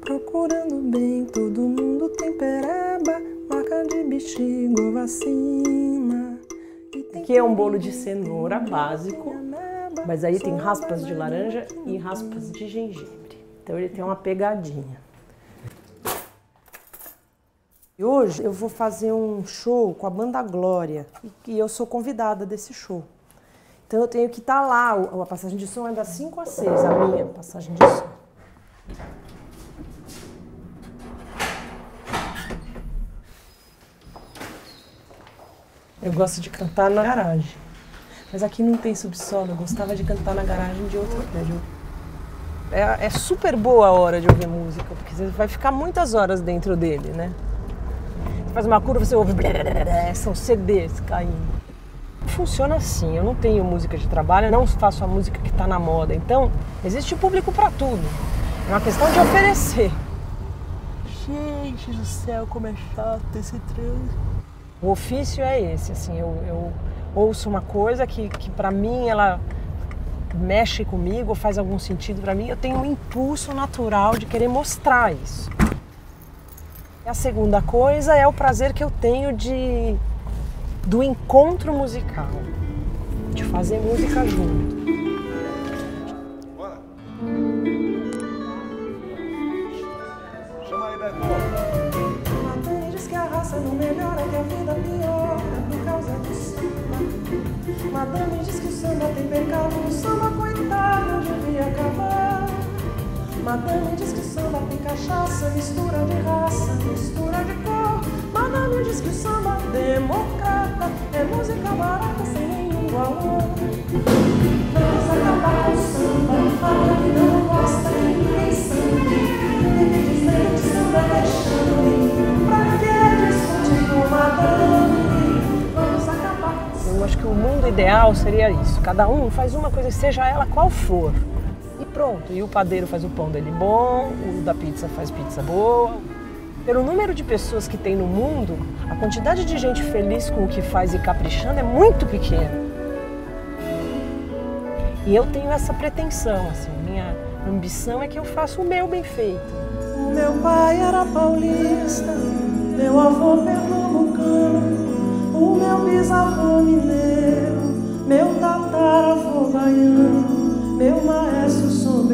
Procurando bem, todo mundo tem pereba, marca de bexiga, vacina. Aqui é um bolo de cenoura básico, mas aí tem raspas de laranja e raspas de gengibre. Então ele tem uma pegadinha. E hoje eu vou fazer um show com a Banda Glória e eu sou convidada desse show. Então eu tenho que estar lá, a passagem de som é das 5 às 6, a minha passagem de som. Eu gosto de cantar na garagem, mas aqui não tem subsolo, eu gostava de cantar na garagem de outro prédio. É super boa a hora de ouvir música, porque você vai ficar muitas horas dentro dele, né? Você faz uma curva, você ouve... São CDs caindo. Funciona assim, eu não tenho música de trabalho, eu não faço a música que está na moda, então existe público para tudo. É uma questão de oferecer. Gente do céu, como é chato esse trânsito. O ofício é esse, assim, eu ouço uma coisa que para mim ela mexe comigo, faz algum sentido para mim, eu tenho um impulso natural de querer mostrar isso. E a segunda coisa é o prazer que eu tenho do encontro musical, de fazer música junto. Bora! Chama aí, Beto! Madame diz que a raça não melhora, que a vida piora por causa do samba. Madame diz que o samba tem pecado, o samba coitado devia acabar. Madame diz que o samba tem cachaça, mistura de raça, mistura de cor. Madame diz que o samba democrata é música barata sem nenhum valor. Vamos acabar com o samba, a que não gosta que ninguém sabe. Infelizmente o samba deixando ir. Pra que discutir com madame? Vamos acabar com o samba. Eu acho que o mundo ideal seria isso, cada um faz uma coisa, seja ela qual for. E pronto, e o padeiro faz o pão dele bom, o da pizza faz pizza boa. Pelo número de pessoas que tem no mundo, a quantidade de gente feliz com o que faz e caprichando é muito pequena. E eu tenho essa pretensão, assim, minha ambição é que eu faça o meu bem feito. O meu pai era paulista, meu avô pernambucano, o meu bisavô mineiro, meu tataravô baiano, meu maestro soberano.